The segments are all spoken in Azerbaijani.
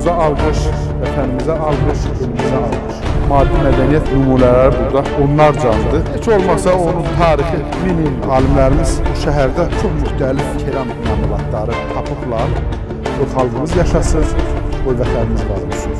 Xalqımıza alqış, vətənimizə alqış, elimizə alqış. Maddi mədəniyyət nümunələri burada onlarcandır. Heç olmasa onun tarixi min alimlərimiz bu şəhərdə çox müxtəlif keramik məmulatları tapıblar. O xalqımız yaşasın, o vətənimiz var olsun.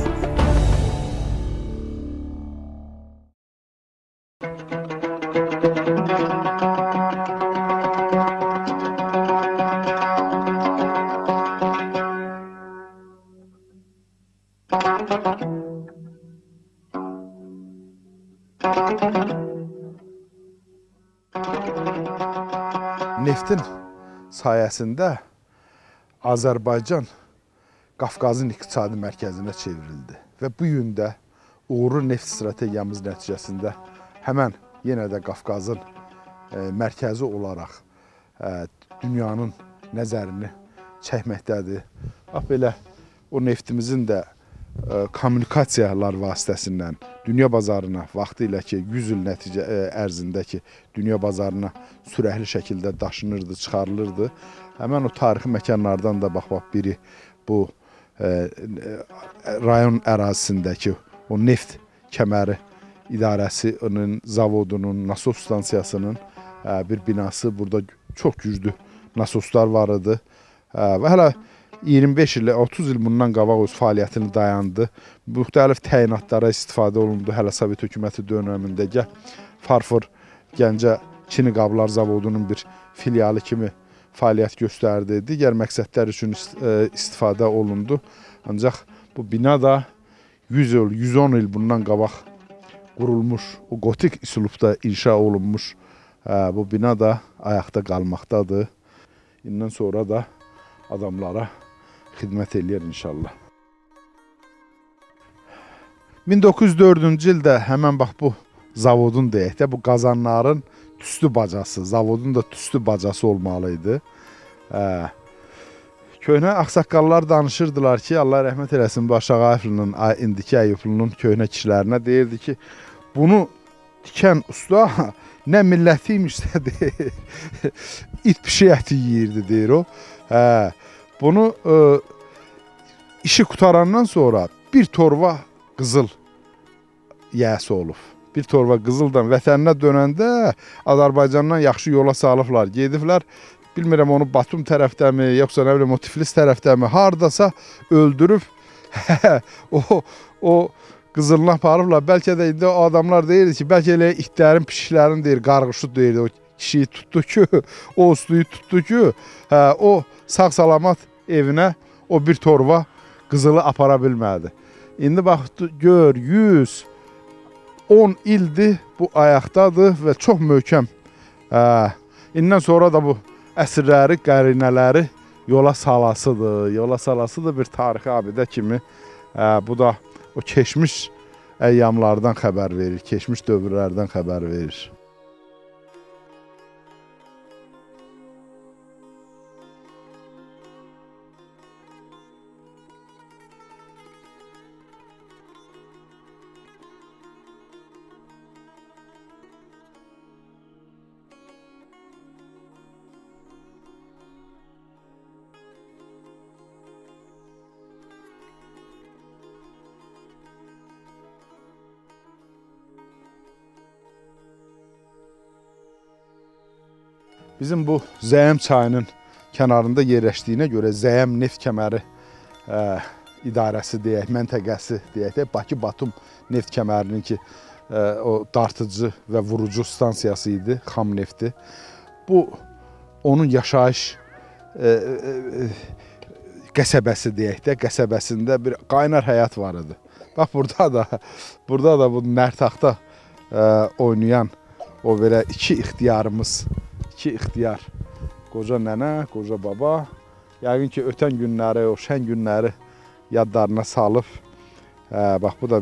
Neftin sayəsində Azərbaycan Qafqazın iqtisadi mərkəzinə çevrildi və bu gün də uğurlu neft strategiyamız nəticəsində həmən yenə də Qafqazın mərkəzi olaraq dünyanın nəzərini çəkməkdədir. Bax belə o neftimizin də kommunikasiyalar vasitəsindən dünya bazarına vaxtilə ki 100 il nəticə ərzindəki dünya bazarına sürətli şəkildə daşınırdı, çıxarılırdı. Həmən o tarixi məkanlardan da bax biri bu rayon ərazisindəki o neft kəməri idarəsinin, zavodunun, nasos stansiyasının bir binası. Burada çox güclü nasoslar var idi və hələ 25 il, 30 il bundan qabaq öz fəaliyyətini dayandı. Müxtəlif təyinatlara istifadə olundu. Hələ Sovet hökuməti dönəmində Farfor Gəncə Çini Qablar Zavodunun bir filialı kimi fəaliyyət göstərdi. Digər məqsədlər üçün istifadə olundu. Ancaq bu bina da 100 il, 110 il bundan qabaq qurulmuş, o gotik üslubda inşa olunmuş bu bina da ayaqda qalmaqdadır. İndən sonra da adamlara xidmət eləyər inşallah. 1904-cü ildə həmən bax bu zavodun deyək də, bu qazanların tüstü bacası, zavodun da tüstü bacası olmalıydı. Köhnə ağsaqqallar danışırdılar ki, Allah rəhmət eləsin, bu Aşağı Ayıflının, indiki Əyyublunun köhnə kişilərinə deyirdi ki, bunu dikən usta nə milləti imişsə deyir, it pişi əti yiyirdi deyir o. Bunu işi qutarandan sonra bir torba qızıl yiyəsi olub. Bir torba qızıldan vətəninə dönəndə Azərbaycandan yaxşı yola salıblar. Gediblər, bilmirəm onu Batum tərəfdəmi, yoxsa nə biləm o Tiflis tərəfdəmi, hardasa öldürüb o qızılını aparıblar. Bəlkə də indi o adamlar deyirdi ki, bəlkə elə itlərin, pişiklərin deyir, qarğışut deyirdi. O kişiyi tutdu ki, o ustuyu tutdu ki, o sağ-salamat evinə o bir torba qızılı apara bilmədi. İndi bax, gör, 110 ildir bu ayaqdadır və çox möhkəm. İndən sonra da bu əsrləri, qərinələri yola salasıdır. Yola salasıdır bir tarixi abidə kimi. Bu da o keçmiş əyyamlardan xəbər verir, keçmiş dövrlərdən xəbər verir. Bizim bu Zəyəm çayının kənarında yerləşdiyinə görə Zəyəm neft kəməri idarəsi deyək, məntəqəsi deyək də, Bakı-Batum neft kəmərinin ki, o dartıcı və vurucu stansiyası idi, xam nefti. Bu, onun yaşayış qəsəbəsi deyək də, qəsəbəsində bir qaynar həyat var idi. Bax, burada da bu Nərtaxta oynayan o belə iki ixtiyarımız, iki ixtiyar, qoca nənə, qoca baba, yəqin ki, ötən günləri, o şən günləri yadlarına salıb. Bax, bu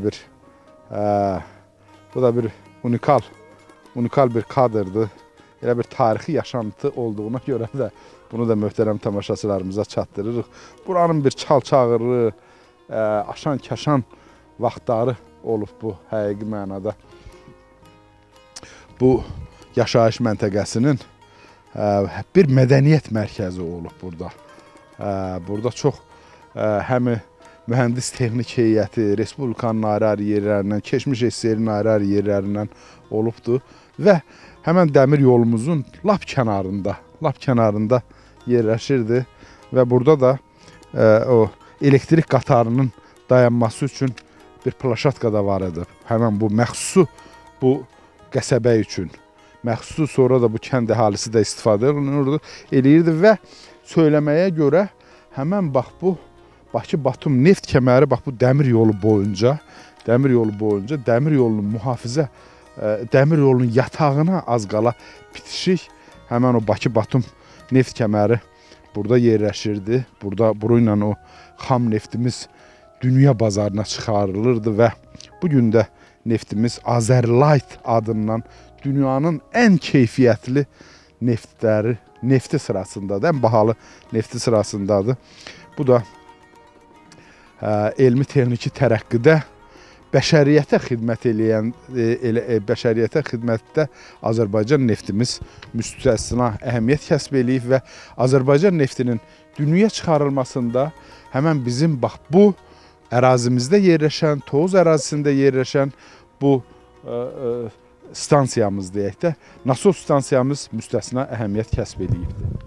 da bir unikal bir kadrdır. Elə bir tarixi yaşantı olduğuna görə də bunu da möhtərəm tamaşaçılarımıza çatdırırıq. Buranın bir çal-çağırı, aşan-kaşan vaxtları olub bu həqiqi mənada. Bu yaşayış məntəqəsinin bir mədəniyyət mərkəzi olub burada. Burada çox həm mühəndis texnik heyəti, Respublikanın ayrı-ayrı yerlərindən, keçmiş SSR-in ayrı-ayrı yerlərindən olubdur və həmən dəmir yolumuzun lap kənarında yerləşirdi və burada da o elektrik qatarının dayanması üçün bir plaşatka da var idi. Həmən bu məxsusu bu qəsəbə üçün. Məxsusu sonra da bu kənd əhalisi də istifadə eləyirdi və söyləməyə görə həmən bax bu Bakı-Batum neft kəməri bax bu dəmir yolu boyunca dəmir yolunun mühafizə dəmir yolunun yatağına az qala bitişik həmən o Bakı-Batum neft kəməri burada yerləşirdi. Burayla o xam neftimiz dünya bazarına çıxarılırdı və bu gün də neftimiz Azerlight adından dünyanın ən keyfiyyətli nefti sırasındadır, ən bahalı nefti sırasındadır. Bu da elmi texniki tərəqqidə bəşəriyyətə xidmətdə Azərbaycan neftimiz müstəsna əhəmiyyət kəsb eləyib və Azərbaycan neftinin dünyaya çıxarılmasında həmən bizim bax bu ərazimizdə yerləşən, Tovuz ərazisində yerləşən bu stansiyamız deyək də, nasos stansiyamız müstəsna əhəmiyyət kəsb eləyibdir.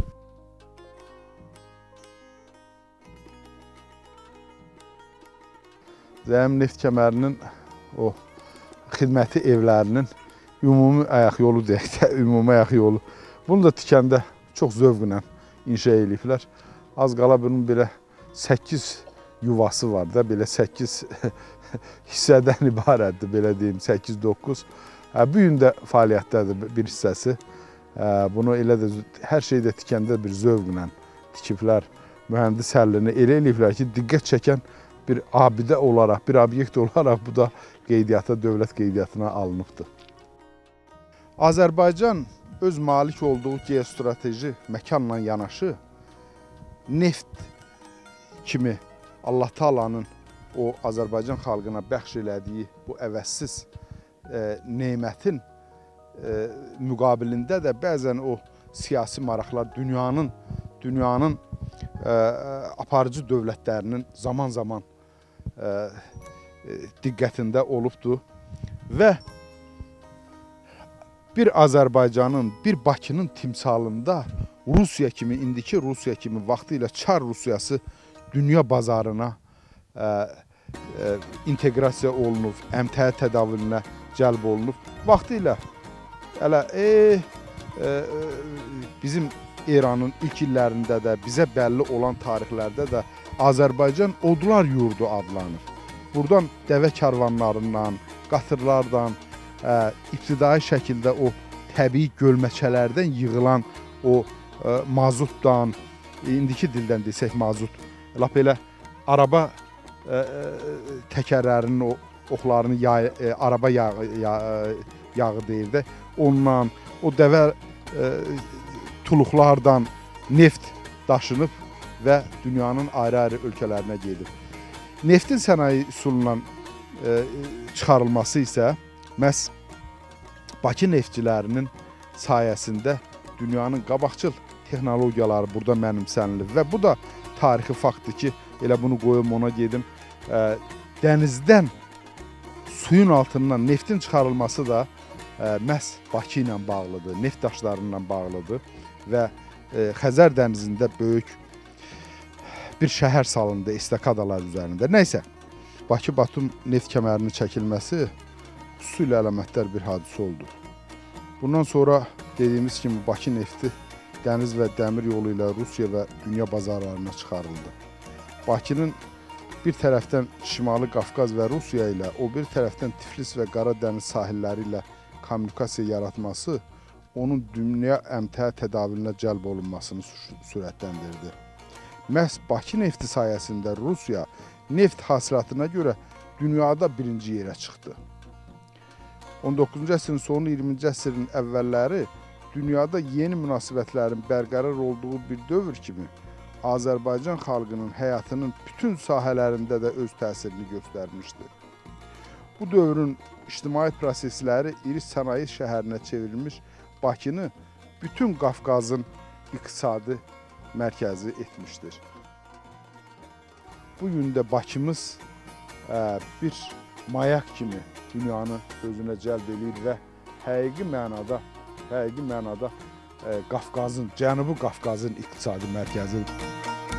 Zəyim neft kəmərinin o xidməti evlərinin ümumi ayaq yolu deyək də, ümumi ayaq yolu. Bunu da tikəndə çox zövqlə inşa eləyiblər. Az qala bunun belə 8 yuvası var da, belə 8 hissədən ibarətdir, belə deyim, 8-9. Bu gün də fəaliyyətdədir bir hissəsi. Bunu elə də hər şeydə tikəndə bir zövqlə tikiblər. Mühəndis həllini elə eləyiblər ki, diqqət çəkən bir abidə olaraq, bir obyekt olaraq bu da qeydiyyata, dövlət qeydiyyatına alınıbdır. Azərbaycan öz malik olduğu geostrateji məkanla yanaşı neft kimi Allah Taala'nın o Azərbaycan xalqına bəxş elədiyi bu əvəzsiz nemətin müqabilində də bəzən o siyasi maraqlar dünyanın aparıcı dövlətlərinin zaman-zaman diqqətində olubdur və bir Azərbaycanın, bir Bakının timsalında Rusiya kimi, indiki Rusiya kimi vaxtilə Çar Rusiyası dünya bazarına inteqrasiya olunub, əmtəə tədavülünə cəlb olunub. Vaxtilə hələ bizim eranın ilk illərində də, bizə bəlli olan tarixlərdə də Azərbaycan Odlar Yurdu adlanır. Buradan dəvə karvanlarından, qatırlardan, ibtidai şəkildə o təbii gölməçələrdən yığılan o mazutdan, indiki dildən desək mazut, lap elə araba təkərlərinin o oxlarını araba yağı deyir də, ondan, o dəvə tuluqlardan neft daşınıb və dünyanın ayrı-ayrı ölkələrinə gedib. Neftin sənaye üsulundan çıxarılması isə məhz Bakı neftçilərinin sayəsində dünyanın qabaqcıl texnologiyaları burada mənimsənilib və bu da tarixi faktdır ki, elə bunu qoyum ona gedim. Dənizdən suyun altından neftin çıxarılması da məhz Bakı ilə bağlıdır, neft daşlarıyla bağlıdır və Xəzər dənizində böyük bir şəhər salındı estakadalar üzərində. Nəysə, Bakı-Batum neft kəmərinin çəkilməsi xüsusilə əlamətdar bir hadisə oldu. Bundan sonra dediyimiz kimi Bakı nefti dəniz və dəmir yolu ilə Rusiya və dünya bazarlarına çıxarıldı. Bakının bir tərəfdən Şimali Qafqaz və Rusiya ilə, o bir tərəfdən Tiflis və Qara dəniz sahilləri ilə kommunikasiya yaratması onun dünya əmtəə tədavülünə cəlb olunmasını sürətləndirdi. Məhz Bakı nefti sayəsində Rusiya neft hasilatına görə dünyada birinci yerə çıxdı. 19-cu əsrin sonu, 20-ci əsrin əvvəlləri dünyada yeni münasibətlərin bərqərar olduğu bir dövr kimi Azərbaycan xalqının həyatının bütün sahələrində də öz təsirini göstərmişdir. Bu dövrün ictimai prosesləri iri sənaye şəhərinə çevrilmiş Bakını bütün Qafqazın iqtisadi mərkəzi etmişdir. bu gün də Bakımız bir mayak kimi dünyanı özünə cəlb edir və həqiqi mənada Qafqazın, Cənubi Qafqazın iqtisadi mərkəzidir.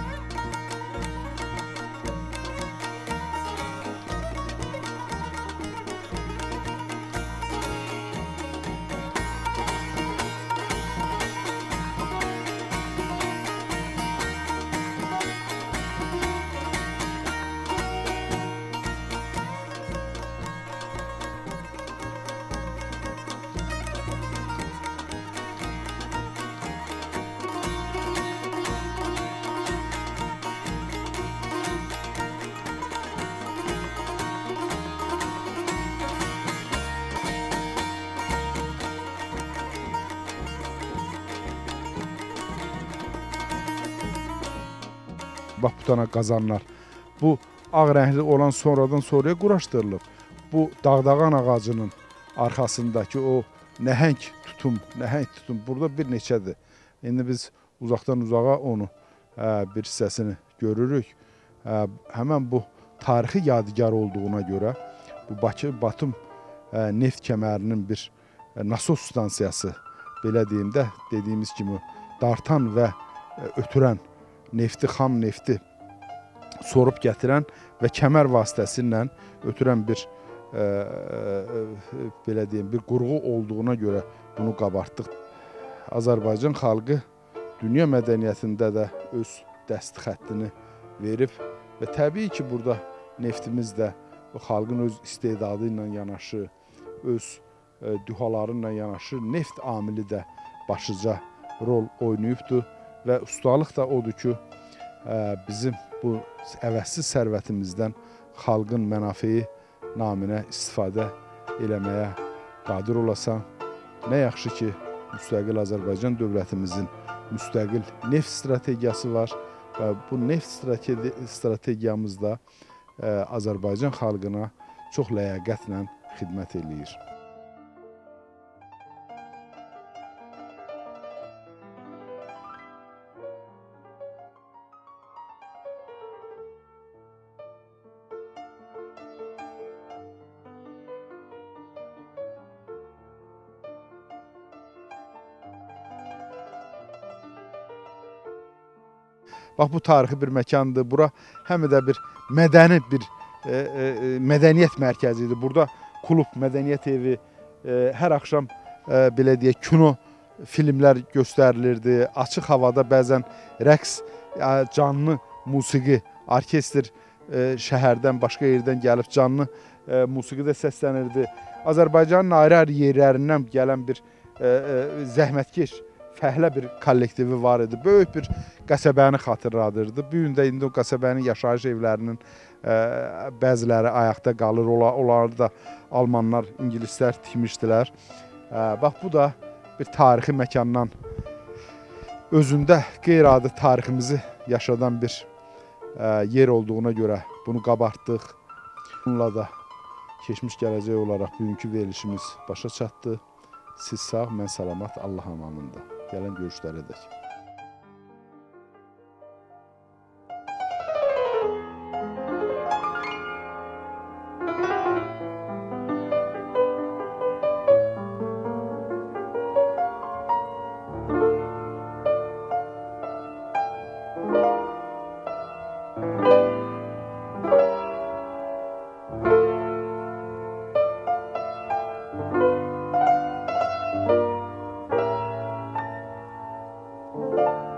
Bax bu tane qazanlar. Bu ağ rəngli olan sonradan sonraya quraşdırılıb. Bu dağdağan ağacının arxasındakı o nəhəng tutum burada bir neçədir. İndi biz uzaqdan uzağa onu bir hissəsini görürük. Həmən bu tarixi yadigar olduğuna görə bu Bakı-Batum neft kəmərinin bir nasos stansiyası, belə deyim də, dediyimiz kimi dartan və ötürən nefti, xam nefti sorub gətirən və kəmər vasitəsilə ötürən bir belə deyim, bir qurğu olduğuna görə bunu qabartdıq. Azərbaycan xalqı dünya mədəniyyətində də öz dəstxəttini verib və təbii ki, burada neftimiz də bu xalqın öz istedadı ilə yanaşı, öz dühaları ilə yanaşı neft amili də başlıca rol oynayıbdır. Və ustalıq da odur ki, bizim bu əvəzsiz sərvətimizdən xalqın mənafeyi naminə istifadə eləməyə qadir olasan. Nə yaxşı ki, müstəqil Azərbaycan dövlətimizin müstəqil neft strategiyası var və bu neft strategiyamızda Azərbaycan xalqına çox ləyaqətlə xidmət eləyir. Bax bu tarixi bir məkandır. Bura həm də bir mədəni mədəniyyət mərkəzidir. Burada klub, mədəniyyət evi, hər axşam belə deyək, kino filmlər göstərilirdi. Açıq havada bəzən rəqs, canlı musiqi, orkestr şəhərdən, başqa yerdən gəlib canlı musiqi də səslənirdi. Azərbaycanın ayrı-ayrı yerlərindən gələn bir zəhmətkeş, fəhlə bir kollektivi var idi. Böyük bir qəsəbəni xatırladırdı. Bu gün də indi o qəsəbənin yaşayış evlərinin bəziləri ayaqda qalır. Onları da almanlar, ingilislər tikmişdilər. Bax bu da bir tarixi məkandan özündə qeyri-adi tariximizi yaşadan bir yer olduğuna görə bunu qabartdıq. Bununla da keçmiş gələcək olaraq bugünkü verilişimiz başa çatdı. Siz sağ, mən salamat, Allah amanında. Gələn görüşlərə dək. Thank you.